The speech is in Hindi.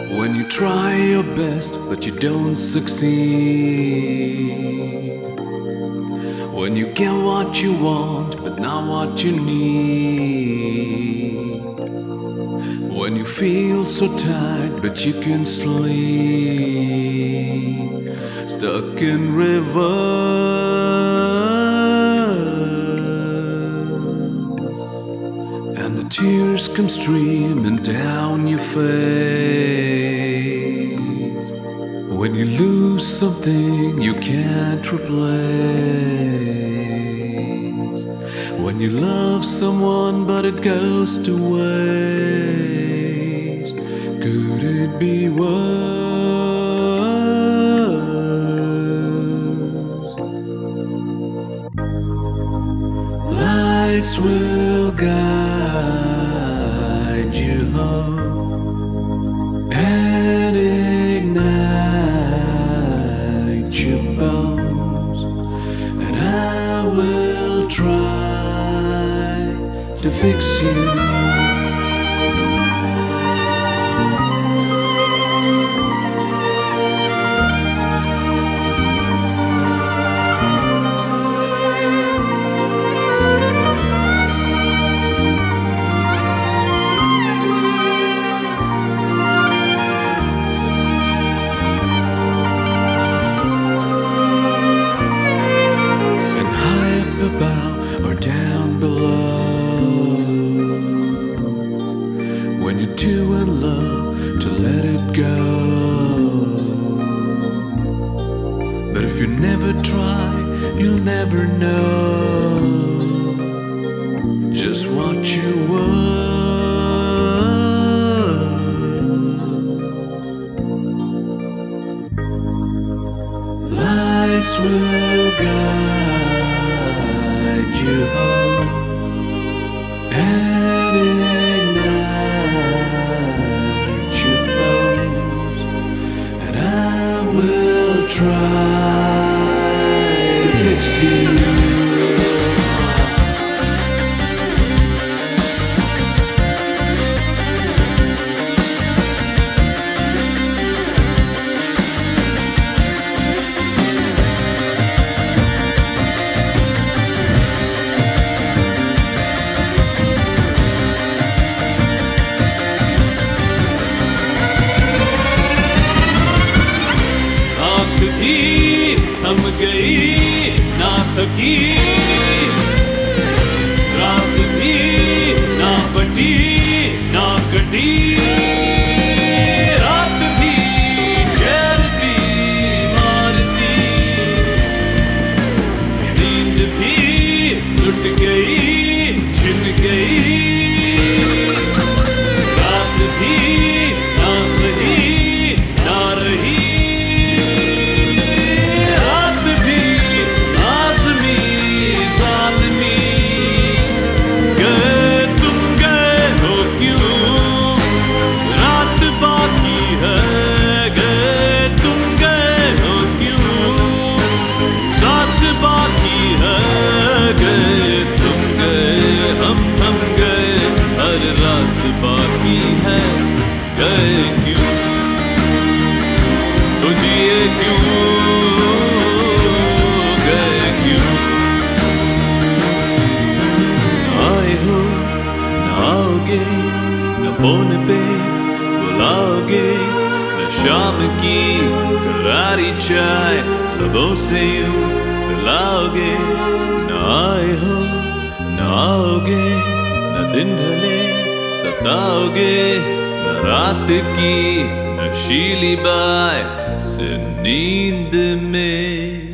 When you try your best but you don't succeed. When you get what you want but not what you need. When you feel so tired but you can sleep. Stuck in reverse, and the tears come streaming down your face. When you lose something you can't replace. When you love someone but it goes to waste. Could it be worse? Lights will guide you home and ignite your bones, and I will try to fix you. Or down below, when you're too in love to let it go. But if you never try, you'll never know just what you were. Lights will guide you home and ignite your bones, and I will try to fix you. थम गई ना थकी रात भी ना बटी ना कटी। रात भी चैरती मारती, नींद भी लुट गई छिन गई। रात भी ना सही ना रही, बाकी है गए क्यों तो जिए क्यों गए क्यों। आए हो न आओगे न फोन पे बुलाओगे, न शाम की करारी चाय लबों से यूं पिलाओगे। न आए हो न आओगे न दिन ढले सताओगे, न रात की नशीली बाय से नींद में